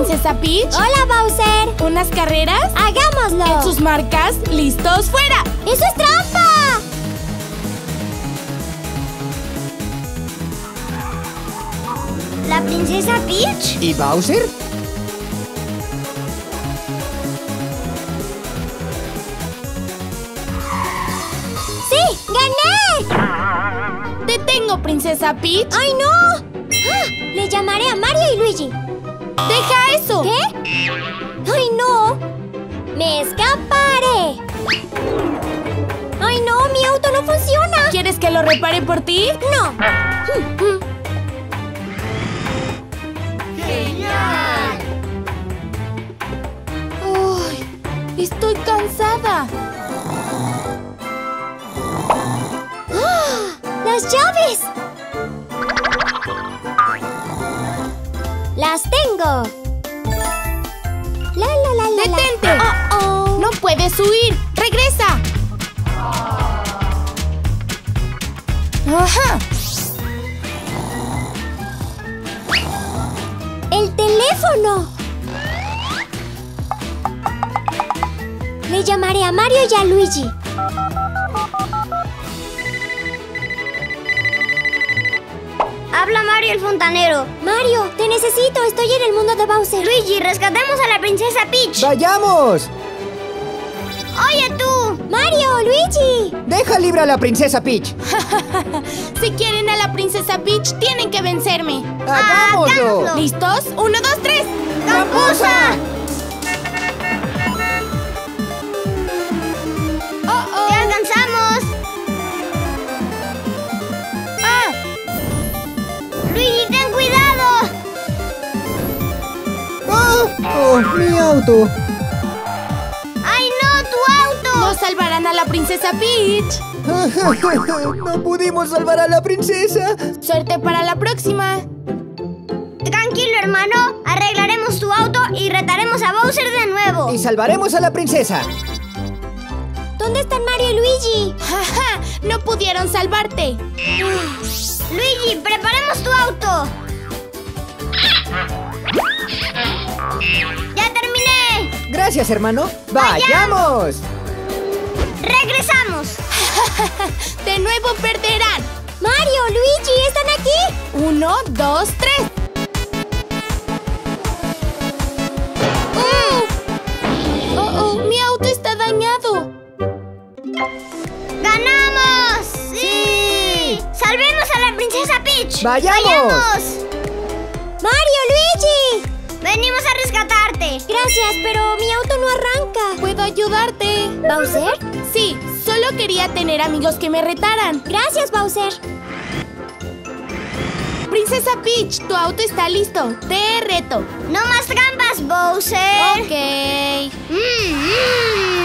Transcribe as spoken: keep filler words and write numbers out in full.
Princesa Peach? Hola, Bowser. ¿Unas carreras? ¡Hagámoslo! En sus marcas, listos, fuera. ¡Eso es trampa! ¿La Princesa Peach? ¿Y Bowser? ¡Sí! ¡Gané! ¡Te tengo, Princesa Peach! ¡Ay, no! ¡Ah! Le llamaré a Mario y Luigi. ¡Deja eso! ¿Qué? ¡Ay, no! ¡Me escaparé! ¡Ay, no! ¡Mi auto no funciona! ¿Quieres que lo repare por ti? ¡No! ¡Genial! ¡Ay! ¡Estoy cansada! ¡Ah! ¡Las llaves! ¡Las tengo! ¡La, la, la, la! ¡Detente! ¡Oh, oh! ¡No puedes huir! ¡Regresa! ¡Ajá! ¡El teléfono! Le llamaré a Mario y a Luigi. Habla Mario el fontanero. Mario, te necesito. Estoy en el mundo de Bowser. Luigi, rescatemos a la Princesa Peach. ¡Vayamos! Oye tú. Mario, Luigi. ¡Deja libre a la Princesa Peach! Si quieren a la Princesa Peach, tienen que vencerme. ¡Hagámoslo! hagámoslo. ¿Listos? ¡Uno, dos, tres! ¡Campusa! ¡Oh, oh! ¡Te alcanzamos! ¡Ah! Luigi, ten cuidado. ¡Oh! ¡Oh, mi auto! ¡Ay, no! ¡Tu auto! ¡No salvarán a la Princesa Peach! ¡No pudimos salvar a la princesa! ¡Suerte para la próxima! Tranquilo, hermano. Arreglaremos tu auto y retaremos a Bowser de nuevo. ¡Y salvaremos a la princesa! ¿Dónde están Mario y Luigi? ¡Jaja! ¡No pudieron salvarte! Luigi, preparemos tu auto. ¡Ya terminé! ¡Gracias, hermano! ¡Vayamos! ¡Regresamos! ¡De nuevo perderán! Mario, Luigi, ¿están aquí? Uno, dos, tres. ¡Oh! ¡Oh, oh! ¡Mi auto está dañado! ¡Ganamos! ¡Sí! ¡Salvemos a la Princesa Peach! ¡Vayamos! ¡Mario, Luigi! Venimos a rescatarte. Gracias, pero mi auto no arranca. ¿Puedo ayudarte? ¿Bowser? Sí, solo quería tener amigos que me retaran. Gracias, Bowser. Princesa Peach, tu auto está listo. Te reto. No más trampas, Bowser. Ok. Mm, mm.